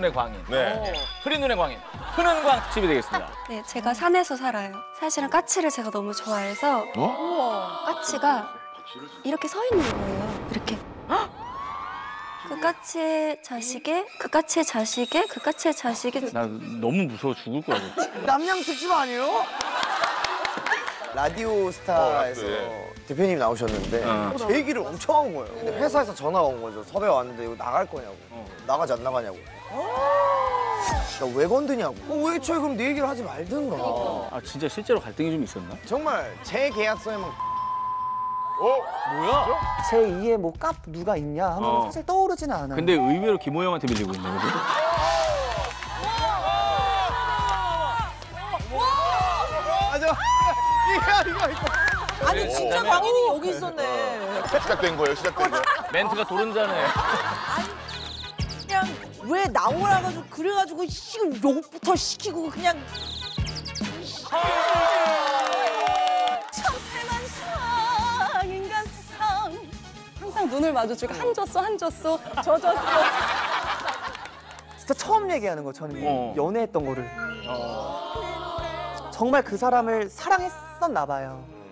눈의 광인. 네. 흐린 눈의 광인. 흐는광 특집이 되겠습니다. 네, 제가 산에서 살아요. 사실은 까치를 제가 너무 좋아해서 까치가 이렇게 서 있는 거예요. 이렇게. 그 까치의 자식의, 그 까치의 자식의, 그 까치의 자식의. 나 너무 무서워 죽을 거야. 남양 특집 아니에요? 라디오 스타에서 대표님 나오셨는데 제 얘기를 엄청 한 거예요. 근데 회사에서 전화가 온 거죠. 섭외 왔는데 이거 나갈 거냐고. 나가지 안 나가냐고. 그러니까 왜 건드냐고. 왜 애초에 그럼 내 얘기를 하지 말든가. 아 진짜 실제로 갈등이 좀 있었나? 정말 제 계약서에만 뭐야? 제 2의 뭐 깝 누가 있냐 하면 사실 떠오르지는 않아요. 근데 의외로 김호영한테 밀리고 있네. 그죠? 이거. 아니 진짜 광인이 여기 있었네. 시작된 거예요, 시작된 거. 멘트가 도른자네. 그냥 왜 나오라가지고 그래가지고 지금 욕부터 시키고 그냥. 천태만상 인간 세상 항상 눈을 마주치고 한 줬어 한 줬어 저 줬어. 진짜 처음 얘기하는 거 저는 연애했던 거를. 정말 그 사람을 사랑했었나 봐요.